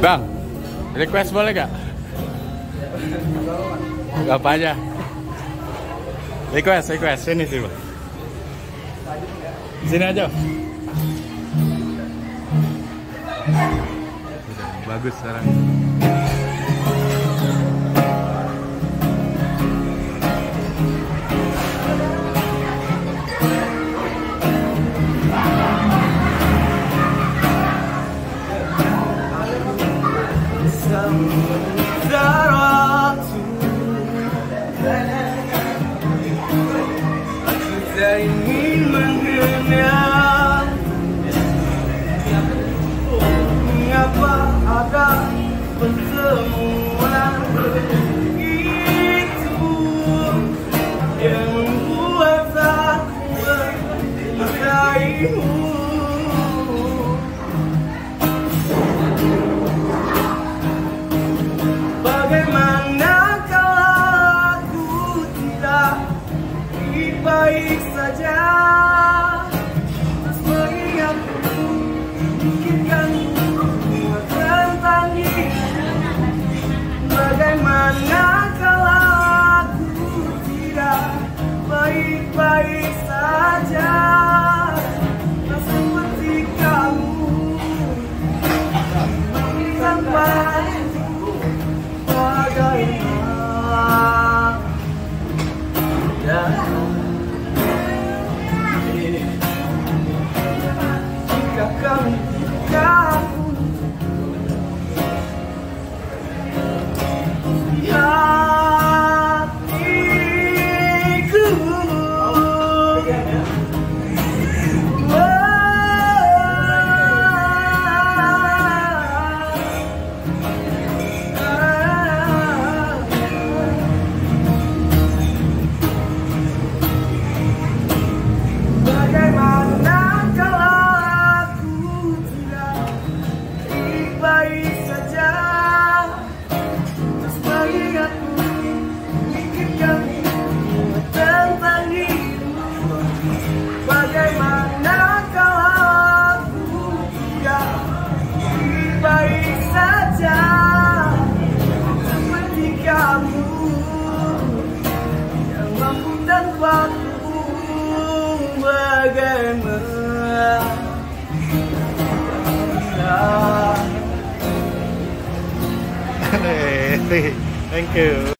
Bang, request boleh gak? Apa aja? Request sini sih bang. Sini aja. Bagus sekarang. Saya ingin mengenal mengapa ada pertemuan itu yang membuat aku mencintaimu. Bagaimana kalau aku tidak baik saja, terus mengingatku, memikirkanku tentang dirimu. Bagaimana kalau aku tidak baik-baik saja, tak seperti kamu tanpa bagaimana. Jika kamu di hatiku, baik saja, terus mengingatku, memikirkanku tentang dirimu. Bagaimana kalau aku tidak baik saja, seperti kamu yang mampu tanpaku. Bagaimana? Thank you.